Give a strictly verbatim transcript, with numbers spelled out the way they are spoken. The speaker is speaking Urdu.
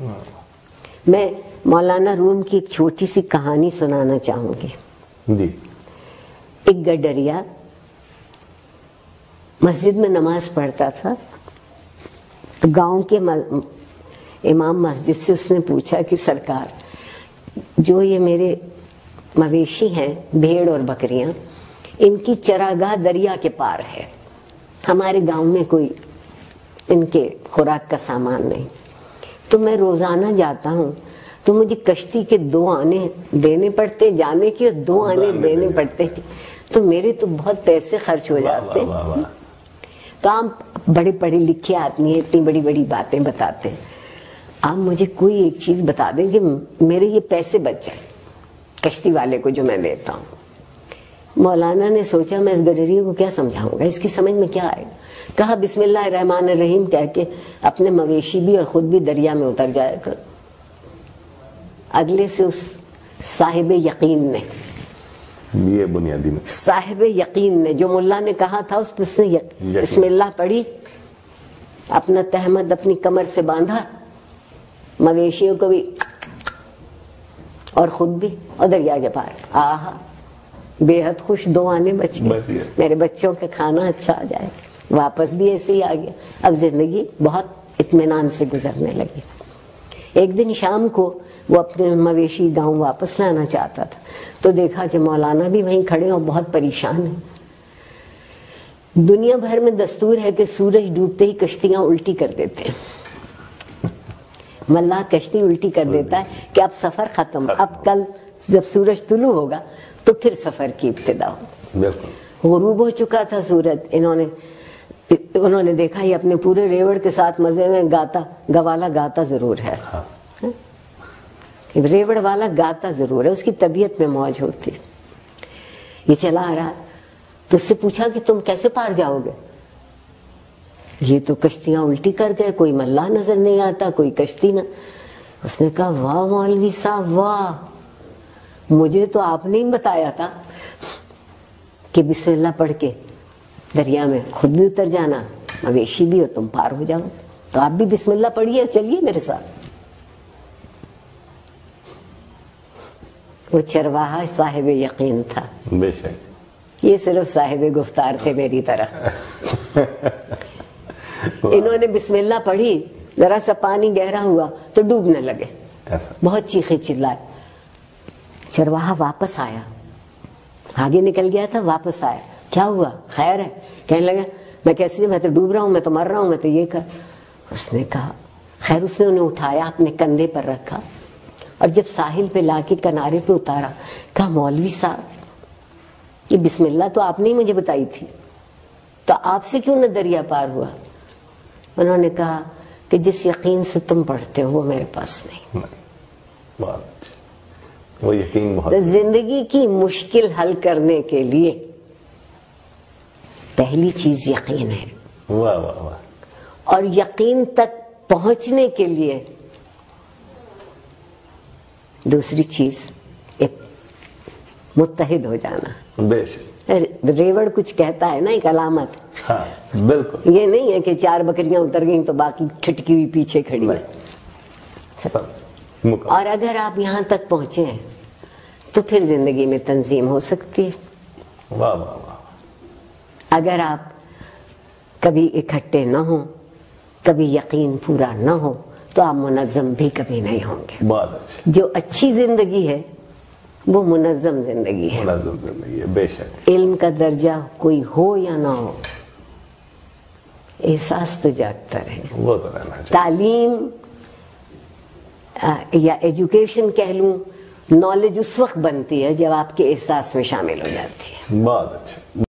میں مولانا روم کی ایک چھوٹی سی کہانی سنانا چاہوں گی جی. ایک گڈریا مسجد میں نماز پڑھتا تھا تو گاؤں کے امام مسجد سے اس نے پوچھا کہ سرکار جو یہ میرے مویشی ہیں بھیڑ اور بکریاں ان کی چراگاہ دریا کے پار ہے, ہمارے گاؤں میں کوئی ان کے خوراک کا سامان نہیں, تو میں روزانہ جاتا ہوں تو مجھے کشتی کے دو آنے دینے پڑتے جانے کے اور دو آنے دینے پڑتے, تو میرے تو بہت پیسے خرچ ہو جاتے. تو آپ بڑے پڑھے لکھے آدمی ہیں, اتنی بڑی بڑی باتیں بتاتے ہیں, آپ مجھے کوئی ایک چیز بتا دیں کہ میرے یہ پیسے بچ جائیں کشتی والے کو جو میں دیتا ہوں. مولانا نے سوچا میں اس گڈریے کو کیا سمجھاؤں گا, اس کی سمجھ میں کیا آئے گا. کہا بسم اللہ الرحمن الرحیم کہہ کے اپنے مویشی بھی اور خود بھی دریا میں اتر جایا کر. اگلے سے اس صاحب یقین نے یہ بنیادی میں صاحب یقین نے جو ملا نے کہا تھا اس پر اس نے بسم اللہ پڑھی, اپنا تہمد اپنی کمر سے باندھا, مویشیوں کو بھی اور خود بھی, اور دریا کے پار. آہا بے حد خوش, دو آنے بچ گئے, میرے بچوں کا کھانا اچھا آ جائے. واپس بھی ایسے ہی آ گیا. اب زندگی بہت اطمینان سے گزرنے لگی. ایک دن شام کو وہ اپنے مویشی گاؤں واپس لانا چاہتا تھا تو دیکھا کہ مولانا بھی وہیں کھڑے اور بہت پریشان ہیں. دنیا بھر میں دستور ہے کہ سورج ڈوبتے ہی کشتیاں الٹی کر دیتے ہیں. ملا کشتی الٹی کر دیتا ہے کہ اب سفر ختم, اب کل جب سورج طلوع ہوگا تو پھر سفر کی ابتدا ہو. غروب ہو چکا تھا سورج. انہوں نے انہوں نے دیکھا یہ اپنے پورے ریوڑ کے ساتھ مزے میں گاتا, گوالا گاتا ضرور ہے, ریوڑ والا گاتا ضرور ہے, اس کی طبیعت میں موج ہوتی. یہ چلا آ رہا تو اس سے پوچھا کہ تم کیسے پار جاؤ گے. یہ تو کشتیاں الٹی کر گئے, کوئی ملا نظر نہیں آتا, کوئی کشتی نہ. اس نے کہا واہ مولوی صاحب واہ, مجھے تو آپ نے ہی بتایا تھا کہ بسم اللہ پڑھ کے دریا میں خود بھی اتر جانا, مویشی بھی ہو تم پار ہو جاؤ. تو آپ بھی بسم اللہ پڑھیے, چلیے میرے ساتھ. وہ چرواہا صاحب یقین تھا, بے شک. یہ صرف صاحب گفتار تھے میری طرح. انہوں نے بسم اللہ پڑھی, ذرا سا پانی گہرا ہوا تو ڈوبنے لگے, بہت چیخے چلائے. چرواہا واپس آیا, آگے نکل گیا تھا, واپس آیا, کیا ہوا خیر ہے. کہنے لگا میں کیسے, میں تو ڈوب رہا ہوں, میں تو مر رہا ہوں, میں تو یہ کر. اس نے کہا خیر. اس نے انہیں اٹھایا, اپنے کندھے پر رکھا, اور جب ساحل پہ لا کے کنارے پہ اتارا, کہا مولوی صاحب یہ بسم اللہ تو آپ نے ہی مجھے بتائی تھی, تو آپ سے کیوں نہ دریا پار ہوا. انہوں نے کہا کہ جس یقین سے تم پڑھتے ہو وہ میرے پاس نہیں. وہ یقین بہت. زندگی کی مشکل حل کرنے کے لیے پہلی چیز یقین ہے. واہ واہ واہ. اور یقین تک پہنچنے کے لیے دوسری چیز متحد ہو جانا. بے شک. ریوڑ کچھ کہتا ہے نا, ایک علامت. ہاں بالکل. یہ نہیں ہے کہ چار بکریاں اتر گئیں تو باقی چھٹکی ہوئی پیچھے کھڑی ہے. اور اگر آپ یہاں تک پہنچے ہیں تو پھر زندگی میں تنظیم ہو سکتی ہے. واہ واہ واہ. اگر آپ کبھی اکٹھے نہ ہوں, کبھی یقین پورا نہ ہو, تو آپ منظم بھی کبھی نہیں ہوں گے. بہت اچھی. جو اچھی زندگی ہے وہ منظم زندگی ہے. منظم زندگی ہے, بے شک. علم کا درجہ کوئی ہو یا نہ ہو, احساس تو جاگتا رہے. وہ تو رہنا چاہیے. تعلیم یا ایجوکیشن کہہ لوں, نالج اس وقت بنتی ہے جب آپ کے احساس میں شامل ہو جاتی ہے. بہت اچھا.